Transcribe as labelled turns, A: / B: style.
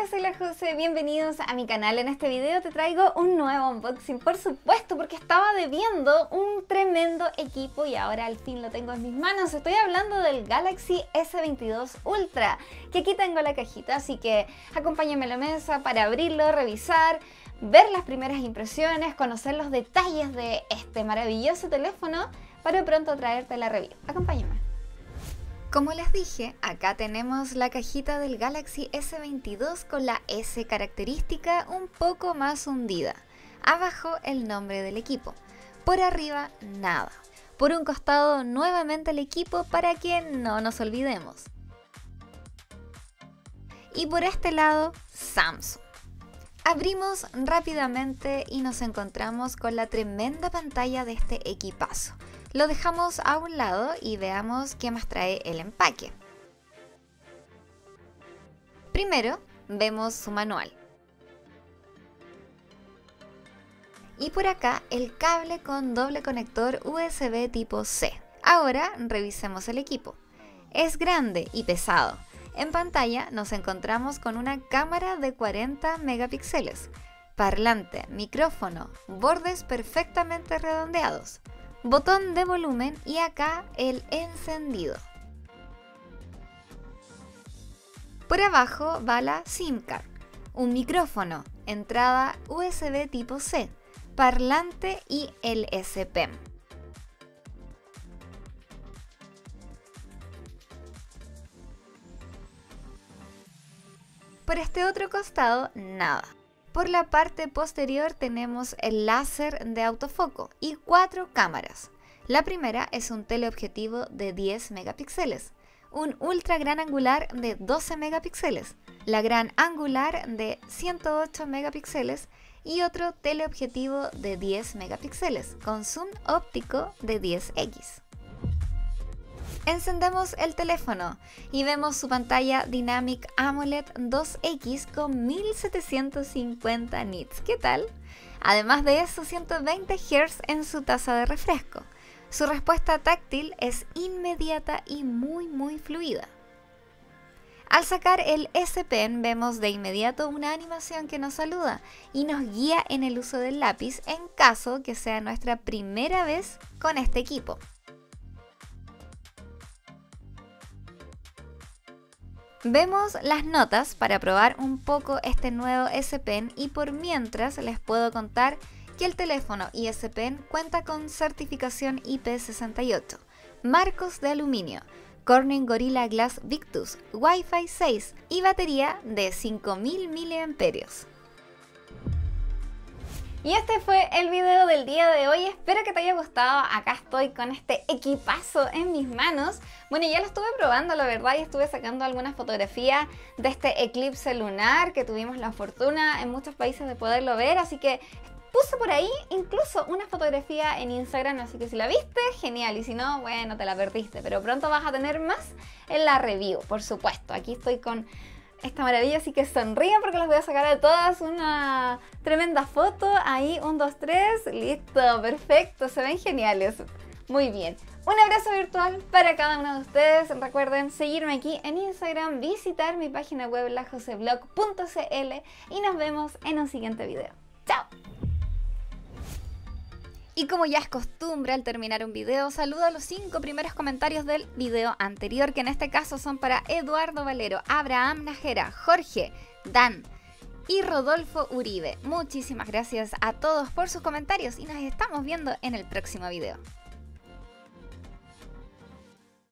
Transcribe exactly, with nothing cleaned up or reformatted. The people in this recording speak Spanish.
A: Hola, soy la Jose, bienvenidos a mi canal. En este video te traigo un nuevo unboxing, por supuesto, porque estaba debiendo un tremendo equipo y ahora al fin lo tengo en mis manos. Estoy hablando del Galaxy S veintidós Ultra, que aquí tengo la cajita, así que acompáñame a la mesa para abrirlo, revisar, ver las primeras impresiones, conocer los detalles de este maravilloso teléfono para pronto traerte la review. Acompáñame. Como les dije, acá tenemos la cajita del Galaxy S veintidós con la S característica un poco más hundida. Abajo el nombre del equipo. Por arriba nada. Por un costado nuevamente el equipo para que no nos olvidemos. Y por este lado Samsung. Abrimos rápidamente y nos encontramos con la tremenda pantalla de este equipazo. Lo dejamos a un lado y veamos qué más trae el empaque. Primero vemos su manual. Y por acá el cable con doble conector U S B tipo C. Ahora revisemos el equipo. Es grande y pesado. En pantalla nos encontramos con una cámara de cuarenta megapíxeles, parlante, micrófono, bordes perfectamente redondeados, botón de volumen y acá el encendido. Por abajo va la SIM card, un micrófono, entrada U S B tipo C, parlante y el S Pen. Por este otro costado, nada. Por la parte posterior tenemos el láser de autofoco y cuatro cámaras. La primera es un teleobjetivo de diez megapíxeles, un ultra gran angular de doce megapíxeles, la gran angular de ciento ocho megapíxeles y otro teleobjetivo de diez megapíxeles con zoom óptico de diez equis. Encendemos el teléfono y vemos su pantalla Dynamic AMOLED dos equis con mil setecientos cincuenta nits. ¿Qué tal? Además de eso, ciento veinte hertz en su tasa de refresco. Su respuesta táctil es inmediata y muy muy fluida. Al sacar el S Pen vemos de inmediato una animación que nos saluda y nos guía en el uso del lápiz en caso que sea nuestra primera vez con este equipo. Vemos las notas para probar un poco este nuevo S Pen y por mientras les puedo contar que el teléfono y S Pen cuenta con certificación I P sesenta y ocho, marcos de aluminio, Corning Gorilla Glass Victus, Wi-Fi seis y batería de cinco mil miliamperios. Y este fue el video del día de hoy, espero que te haya gustado. Acá estoy con este equipazo en mis manos. Bueno, ya lo estuve probando, la verdad, y estuve sacando algunas fotografías de este eclipse lunar que tuvimos la fortuna en muchos países de poderlo ver, así que puse por ahí incluso una fotografía en Instagram, así que si la viste, genial, y si no, bueno, te la perdiste, pero pronto vas a tener más en la review, por supuesto. Aquí estoy con esta maravilla, así que sonríen porque les voy a sacar a todas una tremenda foto. Ahí, un, dos, tres, listo, perfecto, se ven geniales. Muy bien, un abrazo virtual para cada uno de ustedes. Recuerden seguirme aquí en Instagram, visitar mi página web la jose blog punto cl y nos vemos en un siguiente video. ¡Chao! Y como ya es costumbre al terminar un video, saludo a los cinco primeros comentarios del video anterior, que en este caso son para Eduardo Valero, Abraham Najera, Jorge, Dan y Rodolfo Uribe. Muchísimas gracias a todos por sus comentarios y nos estamos viendo en el próximo video.